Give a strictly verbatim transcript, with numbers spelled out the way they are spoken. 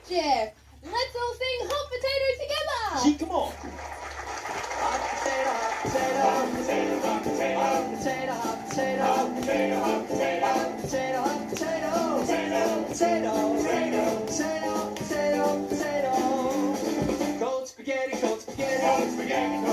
Jeff. Let's all sing hot potato together. Gee, come on. Hot potato, hot potato, hot potato, hot potato, hot potato, hot potato, hot potato, hot potato, hot potato, hot potato, potato, potato, potato, potato, potato, potato. Cold spaghetti, cold spaghetti, cold spaghetti.